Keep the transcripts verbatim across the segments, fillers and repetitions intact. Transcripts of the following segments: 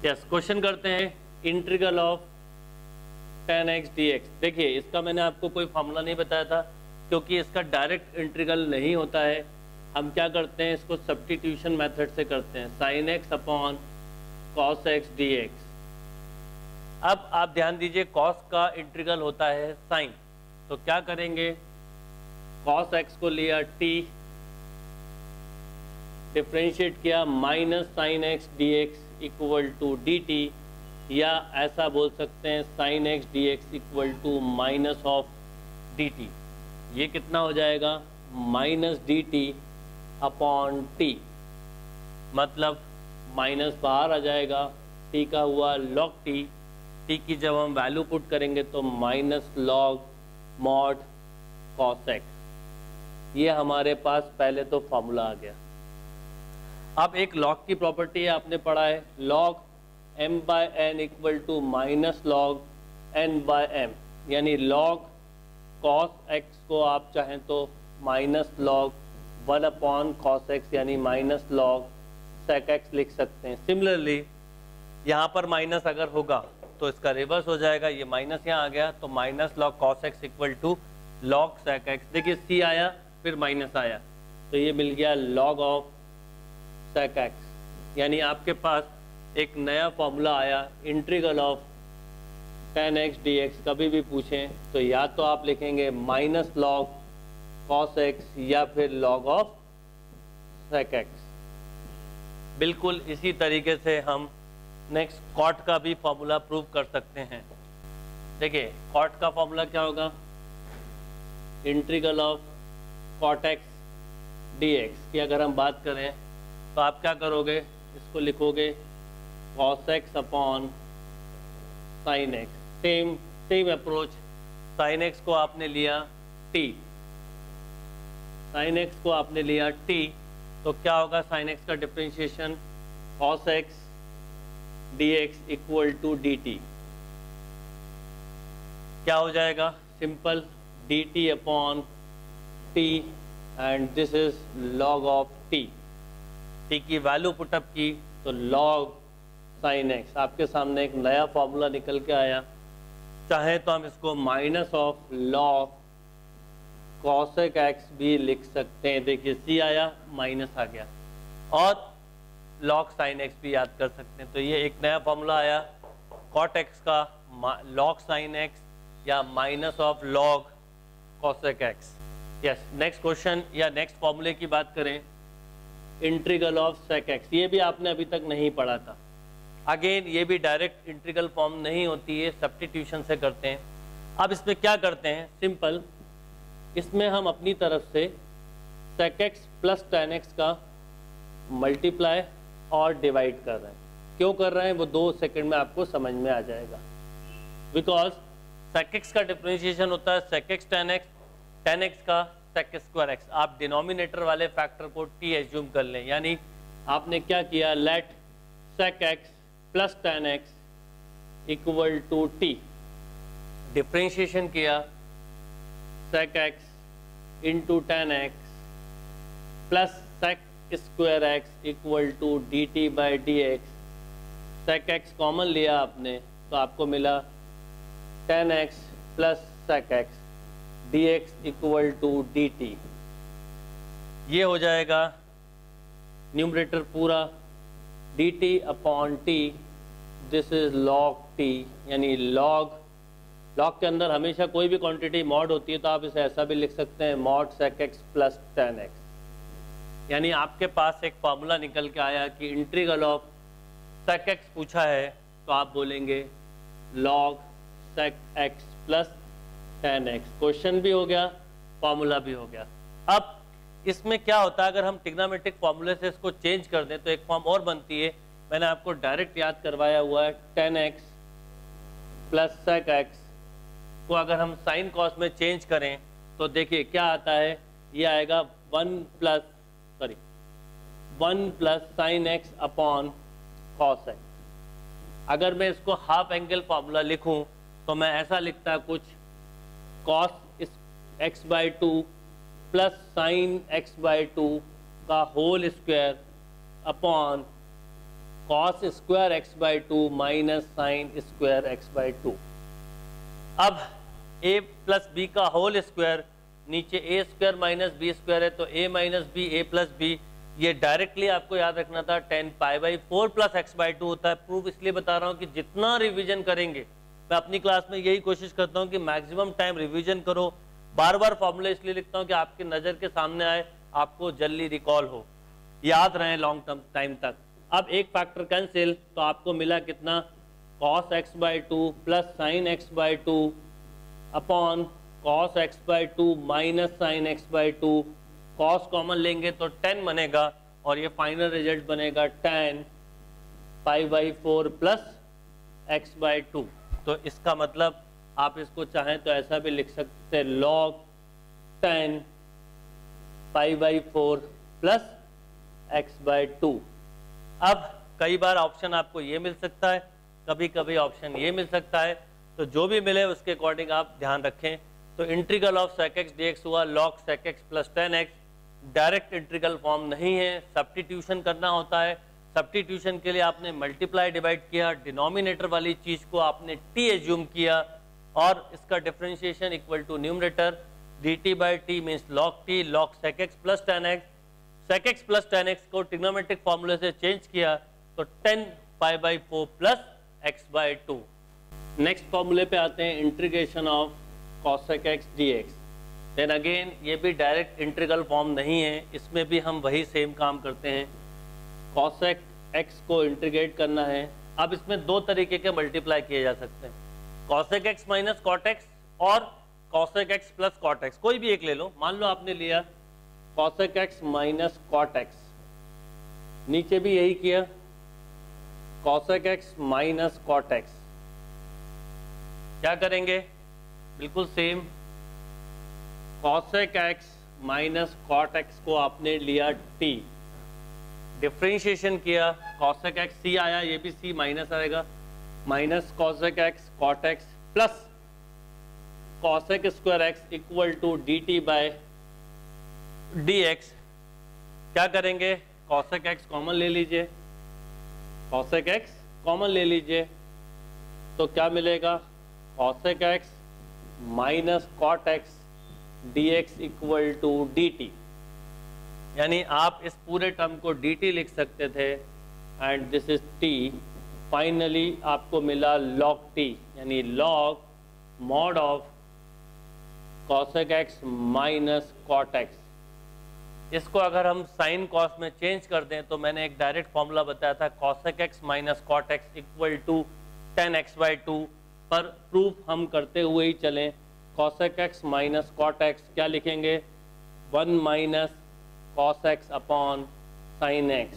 Yes, question करते हैं integral of tan x d x. देखिए इसका मैंने आपको कोई फॉर्मूला नहीं बताया था क्योंकि इसका डायरेक्ट इंटीग्रल नहीं होता है। हम क्या करते हैं, इसको सब्स्टिट्यूशन मेथड से करते हैं, sine x upon cos x d x. अब आप ध्यान दीजिए कॉस का इंटीग्रल होता है साइन, तो क्या करेंगे, कॉस एक्स को लिया टी, डिफ्रेंशिएट किया minus sine x d x equal to d t, या ऐसा बोल सकते हैं sine x d x equal to minus of d t. ये कितना हो जाएगा, minus d t upon t, मतलब माइनस बाहर आ जाएगा, टी का हुआ लॉग टी, टी की जब हम वैल्यू पुट करेंगे तो minus log mod cos x. ये हमारे पास पहले तो फॉर्मूला आ गया। अब एक लॉग की प्रॉपर्टी है, आपने पढ़ा है, log m by n equal to minus log n by m, यानी लॉग कॉस एक्स को आप चाहें तो minus log one upon cos x यानी माइनस लॉग सेक एक्स लिख सकते हैं। सिमिलरली यहाँ पर माइनस अगर होगा तो इसका रिवर्स हो जाएगा, ये माइनस यहाँ आ गया तो minus log cos x equal to log sec x. देखिए सी आया फिर माइनस आया तो ये मिल गया लॉग ऑफ सेक एक्स, यानी आपके पास एक नया फॉर्मूला आया integral of tan x d x. कभी भी पूछें तो या तो आप लिखेंगे माइनस लॉग कॉस एक्स या फिर लॉग ऑफ सेक एक्स। बिल्कुल इसी तरीके से हम नेक्स्ट कॉट का भी फॉर्मूला प्रूव कर सकते हैं। देखिए कॉट का फॉर्मूला क्या होगा, integral of cot x d x की अगर हम बात करें तो आप क्या करोगे, इसको लिखोगे cos x upon sine x. Same same approach, sine x को आपने लिया टी, साइन एक्स को आपने लिया टी, तो क्या होगा, साइन एक्स का differentiation cos x d x equal to d t. क्या हो जाएगा, simple d t upon t and this is log of t. T की वैल्यू पुटअप की तो लॉग साइन एक्स, आपके सामने एक नया फॉर्मूला निकल के आया। चाहे तो हम इसको minus of log cosec x भी लिख सकते हैं। देखिए सी आया माइनस आ गया, और लॉग साइन एक्स भी याद कर सकते हैं। तो ये एक नया फॉर्मूला आया कॉट एक्स का, लॉग साइन एक्स या minus of log cosec x. Yes, next question या नेक्स्ट फॉर्मूले की बात करें, इंटीग्रल ऑफ सेक एक्स। ये भी आपने अभी तक नहीं पढ़ा था। अगेन ये भी डायरेक्ट इंटीग्रल फॉर्म नहीं होती है, सब्स्टिट्यूशन से करते हैं। अब इसमें क्या करते हैं, सिंपल, इसमें हम अपनी तरफ से sec x plus tan x का मल्टीप्लाई और डिवाइड कर रहे हैं। क्यों कर रहे हैं वो दो सेकंड में आपको समझ में आ जाएगा। बिकॉज सेक एक्स का डिफरेंशिएशन होता है sec x tan x, tan x का सेक स्क्वायर एक्स। आप डिनोमिनेटर वाले फैक्टर को टी एज्यूम कर लें, यानी आपने क्या किया, let sec x plus tan x equal to t, differentiation किया sec x into tan x plus sec square x equal to d t by d x. Sec x common लिया आपने तो आपको मिला ten x plus sec x d x equal to d t. ये हो जाएगा numerator पूरा d t upon t, this is log t, यानी लॉग लॉग के अंदर हमेशा कोई भी क्वांटिटी मॉड होती है तो आप इसे ऐसा भी लिख सकते हैं mod sec x plus tan x. यानी आपके पास एक फार्मूला निकल के आया कि इंटीग्रल ऑफ सेक एक्स पूछा है तो आप बोलेंगे log sec x plus tan x. Question भी हो गया, फार्मूला भी हो गया। अब इसमें क्या होता है, अगर हम ट्रिग्नोमेट्रिक फार्मूले से इसको चेंज कर दें तो एक फॉर्म और बनती है, मैंने आपको डायरेक्ट याद करवाया हुआ है, tan x plus sec x को अगर हम साइन कॉस में चेंज करें तो देखिए क्या आता है, ये आएगा one plus sorry one plus sine x upon cos x. अगर मैं इसको हाफ एंगल फार्मूला लिखूं तो मैं ऐसा लिखता कुछ cos x by two plus sine x by two का whole square upon cos square x by two minus sine square x by two. अब a प्लस बी का होल स्क्वायर, नीचे a square minus b square है तो a minus b a plus b, ये directly आपको याद रखना था tan pi by four plus x by two होता है। प्रूफ इसलिए बता रहा हूँ कि जितना रिवीजन करेंगे, मैं अपनी क्लास में यही कोशिश करता हूँ कि मैक्सिमम टाइम रिवीजन करो। बार बार फॉर्मूले इसलिए लिखता हूँ कि आपकी नज़र के सामने आए, आपको जल्दी रिकॉल हो, याद रहे लॉन्ग टर्म टाइम तक। अब एक फैक्टर कैंसिल, तो आपको मिला कितना, cos x by two plus sine x by two upon cos x by two minus sine x by two. Cos common लेंगे तो टेन बनेगा और ये फाइनल रिजल्ट बनेगा tan pi by four plus x by two. तो इसका मतलब आप इसको चाहें तो ऐसा भी लिख सकते हैं, log tan pi by four plus x by two. अब कई बार ऑप्शन आपको ये मिल सकता है, कभी कभी ऑप्शन ये मिल सकता है, तो जो भी मिले उसके अकॉर्डिंग आप ध्यान रखें। तो integral of sec x d x हुआ log sec x plus tan x. Direct integral form नहीं है, सब्स्टिट्यूशन करना होता है। सब्स्टिट्यूशन के लिए आपने मल्टीप्लाई डिवाइड किया, डिनोमिनेटर वाली चीज को आपने टी एज्यूम किया और इसका differentiation equal to numerator d t by t means log t, log sec x plus tan x. Sec x plus tan x को ट्रिग्नोमेट्रिक फॉर्मूले से चेंज किया तो tan pi by four plus x by two. Next फॉर्मूले पे आते हैं, integration of cosec x d x. Then again ये भी डायरेक्ट इंटीग्रल फॉर्म नहीं है, इसमें भी हम वही सेम काम करते हैं। कॉसेक एक्स को इंटीग्रेट करना है। अब इसमें दो तरीके के मल्टीप्लाई किए जा सकते हैं, cosec x minus cot x और cosec x plus cot x. कोई भी एक ले लो। मान लो आपने लिया cosec x minus cot x, नीचे भी यही किया cosec x minus cot x. क्या करेंगे, बिल्कुल same, cosec x minus cot x को आपने लिया टी, डिफरेंशिएशन किया, कॉसेक एक्स सी आया, ये भी सी माइनस आएगा, minus cosec x cot x plus cosec square x equal to d t by d x. क्या करेंगे, कॉसेक एक्स कॉमन ले लीजिए, कॉसेक एक्स कॉमन ले लीजिए, तो क्या मिलेगा, cosec x minus cot x d x equal to d t. यानी आप इस पूरे टर्म को डी टी लिख सकते थे and this is t. Finally आपको मिला लॉग टी, यानी log mod of cosec x minus cot x. इसको अगर हम साइन कॉस में चेंज कर दें तो मैंने एक डायरेक्ट फॉर्मूला बताया था, cosec x minus cot x equal to tan x by two. पर प्रूफ हम करते हुए ही चलें, cosec x minus cot x क्या लिखेंगे, one minus cos x upon sine x.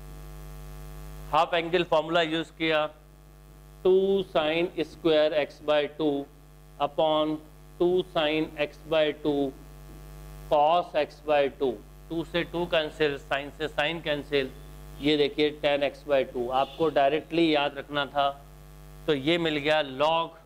Half angle formula use किया, two sine square x by two upon two sine x by two cos x by two. Two से two cancel, sine से sine cancel, ये देखिए tan x by to. आपको directly याद रखना था, तो ये मिल गया log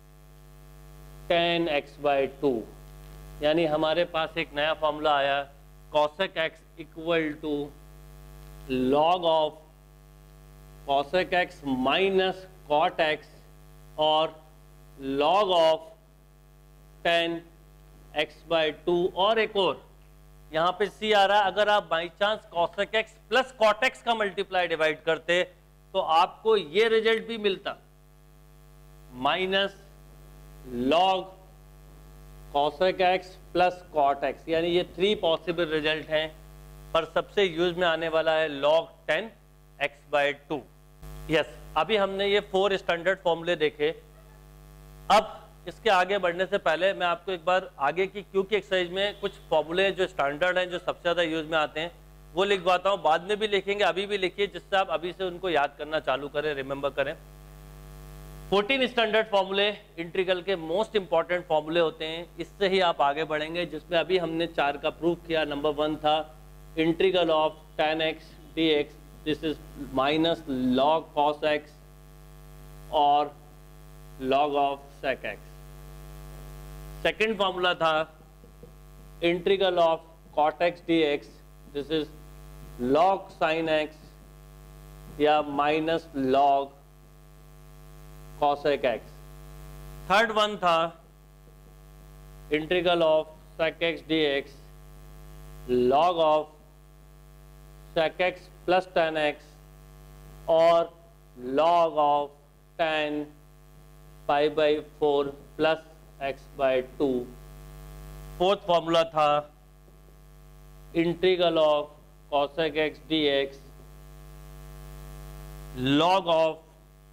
tan x by two. यानी हमारे पास एक नया फॉर्मूला आया, cosec x equal to log of cosec x minus cot x और log of tan x by two. और एक और यहाँ पे सी आ रहा है, अगर आप by chance cosec x plus cot x का मल्टीप्लाई डिवाइड करते तो आपको ये रिजल्ट भी मिलता, minus log cosec x plus cot x. यानी ये थ्री पॉसिबल रिजल्ट हैं, पर सबसे यूज में आने वाला है log tan x by two. Yes, अभी हमने ये फोर स्टैंडर्ड फॉर्मूले देखे। अब इसके आगे बढ़ने से पहले मैं आपको एक बार आगे की क्यू की एक्सरसाइज में कुछ फॉर्मूले जो स्टैंडर्ड हैं, जो सबसे ज़्यादा यूज में आते हैं, वो लिखवाता हूँ। बाद में भी लिखेंगे, अभी भी लिखिए, जिससे आप अभी से उनको याद करना चालू करें, रिमेंबर करें। फोर्टीन स्टैंडर्ड फॉर्मूले इंटीग्रल के मोस्ट इंपॉर्टेंट फॉर्मूले होते हैं, इससे ही आप आगे बढ़ेंगे, जिसमें अभी हमने चार का प्रूफ किया। नंबर वन था integral of tan x d x, this is minus log cos x और log of sec x. Second formula था integral of cot x d x, this is log sign x या minus log cosec x. Third one था integral of sec x d x log of sec x plus tan x और log of tan pi by four plus x by to. Fourth formula था integral of cosec x d x log of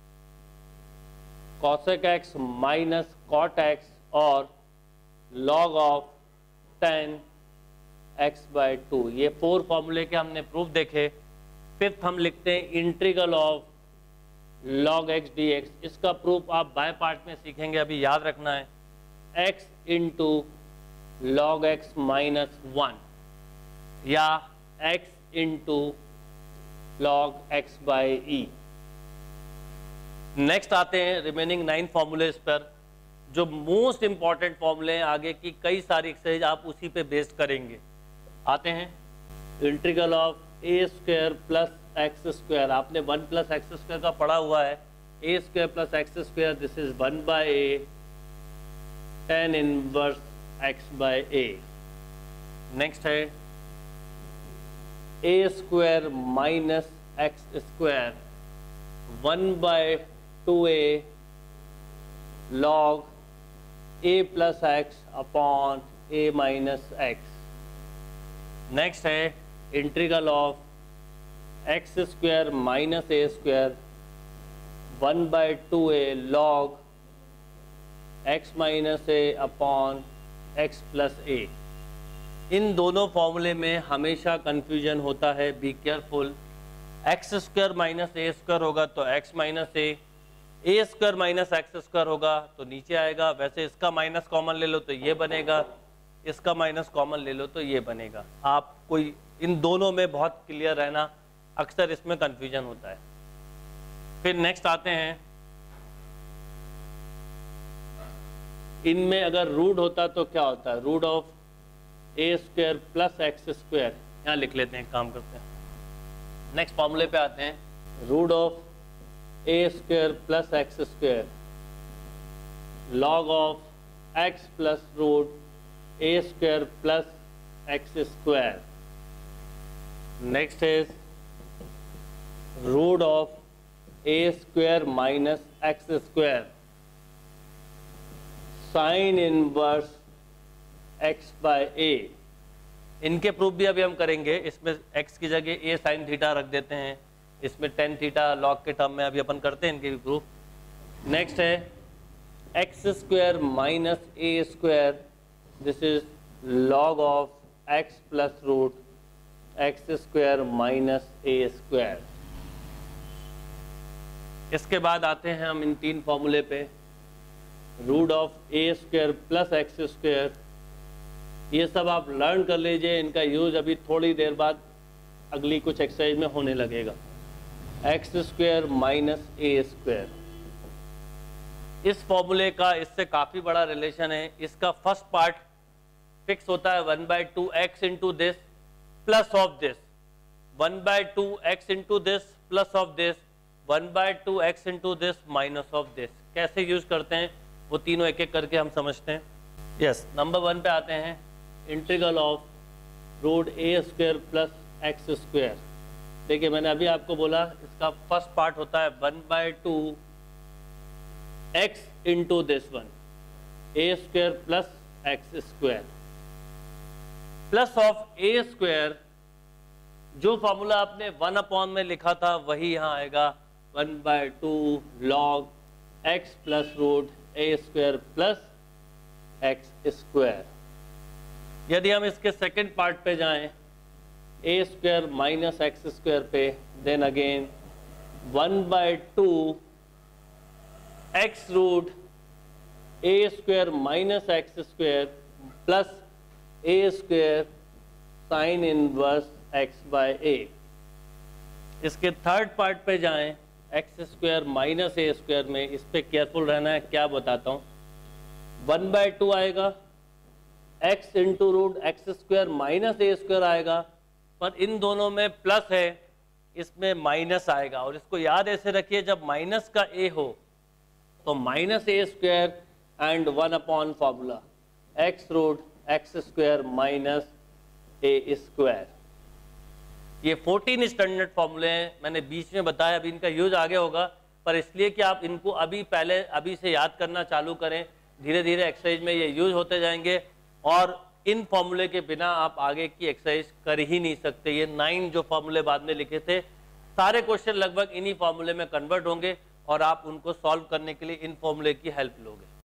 cosec x minus cot x और log of tan x by two. ये four फॉर्मूले के हमने proof देखे। Fifth हम लिखते हैं integral of log x d x. इसका प्रूफ आप बाय पार्ट में सीखेंगे, अभी याद रखना है। X into log x minus one या x into log x by e. Next आते हैं रिमेनिंग नाइन फॉर्मूलेज पर, जो मोस्ट इंपॉर्टेंट फॉर्मूले हैं। आगे की कई सारी एक्सरसाइज आप उसी पे बेस्ड करेंगे। आते हैं integral of a square plus x square. आपने वन प्लस एक्स स्क्वायर का पढ़ा हुआ है। A square plus x square, this is one by a tan inverse x by a. Next है a square minus x square one by two a log a plus x upon a minus x. Next है integral of x square minus a square one by two a log x minus A upon x plus a. इन दोनों फॉर्मूले में हमेशा confusion होता है, be careful. X square minus a square होगा तो x minus a, a square minus x square होगा तो नीचे आएगा। वैसे इसका माइनस कॉमन ले लो तो ये बनेगा, इसका माइनस कॉमन ले लो तो ये बनेगा। आप कोई इन दोनों में बहुत क्लियर रहना, अक्सर इसमें कंफ्यूजन होता है। फिर नेक्स्ट आते हैं, इनमें अगर रूट होता तो क्या होता है, root of a square plus x square. यहाँ लिख लेते हैं, काम करते हैं। नेक्स्ट फॉर्मूले पे आते हैं, root of a square plus x square log of x plus root a square plus x square. Next is root of a square minus x square sin inverse x by a. इनके proof भी अभी हम करेंगे। इसमें x की जगह a sine theta रख देते हैं, इसमें टेन थीटा लॉग के टर्म में अभी अपन करते हैं इनके भी प्रूफ। नेक्स्ट है x square minus a square, this is log of x plus root x square minus a square. इसके बाद आते हैं हम इन तीन फॉर्मूले पे, root of a square plus x square. ये सब आप लर्न कर लीजिए, इनका यूज अभी थोड़ी देर बाद अगली कुछ एक्सरसाइज में होने लगेगा। X square minus a square, इस फॉर्मूले का इससे काफ़ी बड़ा रिलेशन है। इसका फर्स्ट पार्ट फिक्स होता है one by two x into this plus of this, one by two x into this plus of this, one by two x into this minus of this. कैसे use करते हैं वो तीनों एक एक करके हम समझते हैं। यस, नंबर वन पे आते हैं, integral of root a square plus x square. देखिए मैंने अभी आपको बोला इसका फर्स्ट पार्ट होता है one by two x into this one, a square plus x square plus of a square. जो फॉर्मूला आपने वन अपॉन में लिखा था वही यहाँ आएगा, one by two log x plus root a square plus x square. यदि हम इसके सेकंड पार्ट पे जाएं, a square minus x square पे, then again one by two x root a square minus x square plus A square sin inverse x by a. इसके third part पे जाएं, x square minus a square में, इस पे careful रहना है, क्या बताता हूँ। वन बाय टू आएगा, x into root x square minus a square आएगा, पर इन दोनों में प्लस है, इसमें माइनस आएगा, और इसको याद ऐसे रखिए, जब माइनस का ए हो तो minus a square and one upon formula x root x square minus a square. ये फोर्टीन स्टैंडर्ड फॉर्मूले हैं, मैंने बीच में बताया, अभी इनका यूज आगे होगा, पर इसलिए कि आप इनको अभी पहले अभी से याद करना चालू करें, धीरे धीरे एक्सरसाइज में ये यूज होते जाएंगे, और इन फॉर्मूले के बिना आप आगे की एक्सरसाइज कर ही नहीं सकते। ये नाइन जो फॉर्मूले बाद में लिखे थे, सारे क्वेश्चन लगभग इन्हीं फॉर्मूले में कन्वर्ट होंगे, और आप उनको सॉल्व करने के लिए इन फॉर्मूले की हेल्प लोगे।